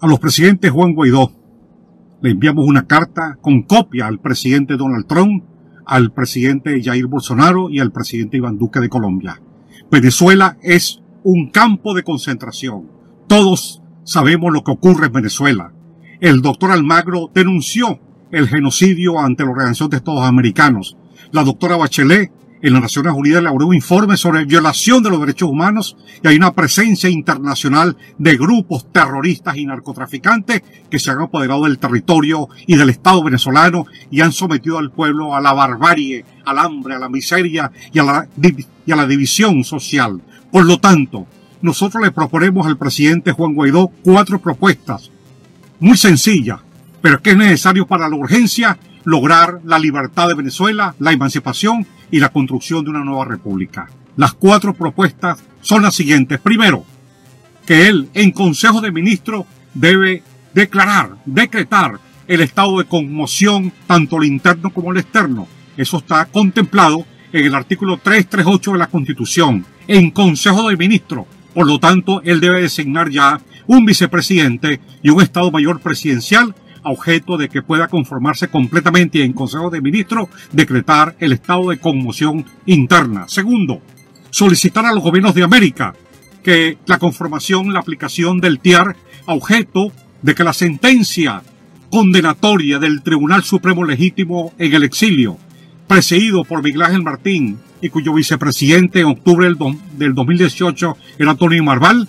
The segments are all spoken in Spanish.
A los presidentes Juan Guaidó le enviamos una carta con copia al presidente Donald Trump, al presidente Jair Bolsonaro y al presidente Iván Duque de Colombia. Venezuela es un campo de concentración. Todos sabemos lo que ocurre en Venezuela. El doctor Almagro denunció el genocidio ante la Organización de Estados Americanos. La doctora Bachelet en las Naciones Unidas elaboró un informe sobre violación de los derechos humanos y hay una presencia internacional de grupos terroristas y narcotraficantes que se han apoderado del territorio y del Estado venezolano y han sometido al pueblo a la barbarie, al hambre, a la miseria y a la división social. Por lo tanto, nosotros le proponemos al presidente Juan Guaidó 4 propuestas muy sencillas, pero que es necesario para la urgencia lograr la libertad de Venezuela, la emancipación y la construcción de una nueva república. Las 4 propuestas son las siguientes. Primero, que él en Consejo de Ministros debe decretar el estado de conmoción, tanto el interno como el externo. Eso está contemplado en el artículo 338 de la Constitución, en Consejo de Ministros. Por lo tanto, él debe designar ya un vicepresidente y un Estado Mayor presidencial a objeto de que pueda conformarse completamente y en Consejo de Ministros decretar el estado de conmoción interna. Segundo, solicitar a los gobiernos de América que la conformación, la aplicación del TIAR a objeto de que la sentencia condenatoria del Tribunal Supremo Legítimo en el exilio, presidido por Miguel Ángel Martín y cuyo vicepresidente en octubre del 2018 era Antonio Marval,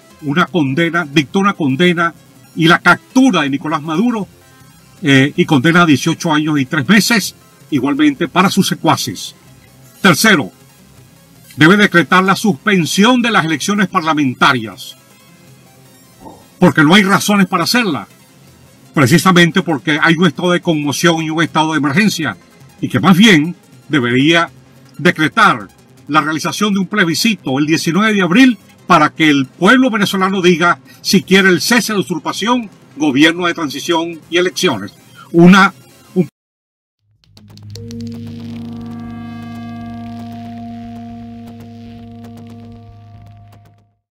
dictó una condena y la captura de Nicolás Maduro y condena a 18 años y 3 meses, igualmente para sus secuaces. Tercero, debe decretar la suspensión de las elecciones parlamentarias, porque no hay razones para hacerla, precisamente porque hay un estado de conmoción y un estado de emergencia, y que más bien debería decretar la realización de un plebiscito el 19 de abril para que el pueblo venezolano diga si quiere el cese de usurpación, gobierno de transición y elecciones. Una